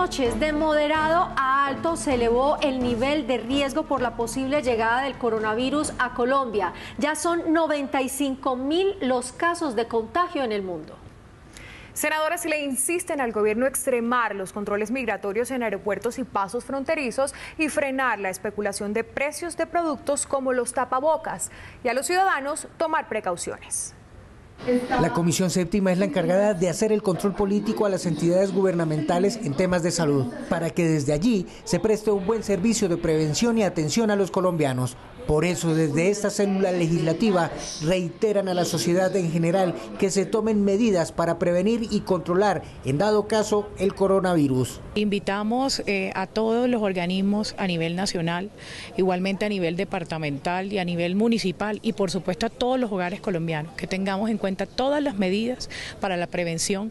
noches, de moderado a alto se elevó el nivel de riesgo por la posible llegada del coronavirus a Colombia. Ya son 95.000 los casos de contagio en el mundo. Senadores le insisten al gobierno extremar los controles migratorios en aeropuertos y pasos fronterizos y frenar la especulación de precios de productos como los tapabocas, y a los ciudadanos tomar precauciones. La Comisión Séptima es la encargada de hacer el control político a las entidades gubernamentales en temas de salud, para que desde allí se preste un buen servicio de prevención y atención a los colombianos. Por eso, desde esta célula legislativa, reiteran a la sociedad en general que se tomen medidas para prevenir y controlar, en dado caso, el coronavirus. Invitamos a todos los organismos a nivel nacional, igualmente a nivel departamental y a nivel municipal, y por supuesto a todos los hogares colombianos, que tengamos en cuenta todas las medidas para la prevención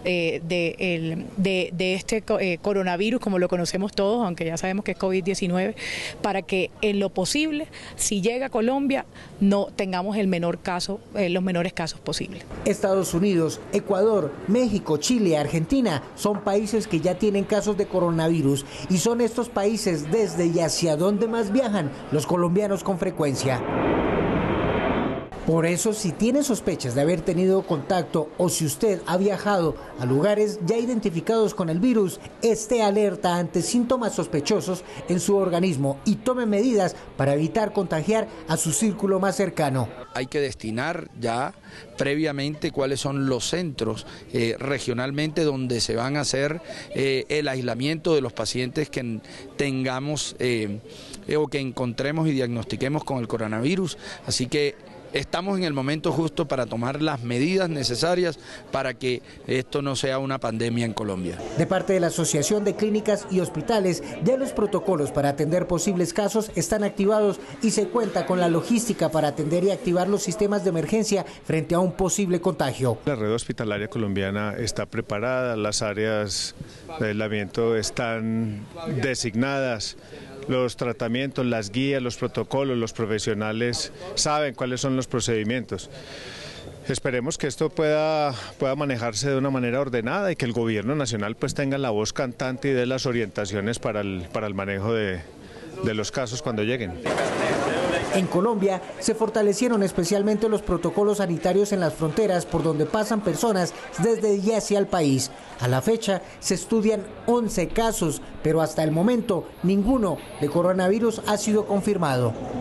de este coronavirus, como lo conocemos todos, aunque ya sabemos que es COVID-19, para que en lo posible, si llega a Colombia, no tengamos los menores casos posibles. Estados Unidos, Ecuador, México, Chile, Argentina son países que ya tienen casos de coronavirus, y son estos países desde y hacia donde más viajan los colombianos con frecuencia. Por eso, si tiene sospechas de haber tenido contacto o si usted ha viajado a lugares ya identificados con el virus, esté alerta ante síntomas sospechosos en su organismo y tome medidas para evitar contagiar a su círculo más cercano. Hay que destinar ya previamente cuáles son los centros regionalmente donde se van a hacer el aislamiento de los pacientes que tengamos o que encontremos y diagnostiquemos con el coronavirus. Así que estamos en el momento justo para tomar las medidas necesarias para que esto no sea una pandemia en Colombia. De parte de la Asociación de Clínicas y Hospitales, ya los protocolos para atender posibles casos están activados y se cuenta con la logística para atender y activar los sistemas de emergencia frente a un posible contagio. La red hospitalaria colombiana está preparada, las áreas de aislamiento están designadas. Los tratamientos, las guías, los protocolos, los profesionales saben cuáles son los procedimientos. Esperemos que esto pueda manejarse de una manera ordenada y que el gobierno nacional pues tenga la voz cantante y dé las orientaciones para el manejo de los casos cuando lleguen. En Colombia se fortalecieron especialmente los protocolos sanitarios en las fronteras por donde pasan personas desde y hacia el país. A la fecha se estudian 11 casos, pero hasta el momento ninguno de coronavirus ha sido confirmado.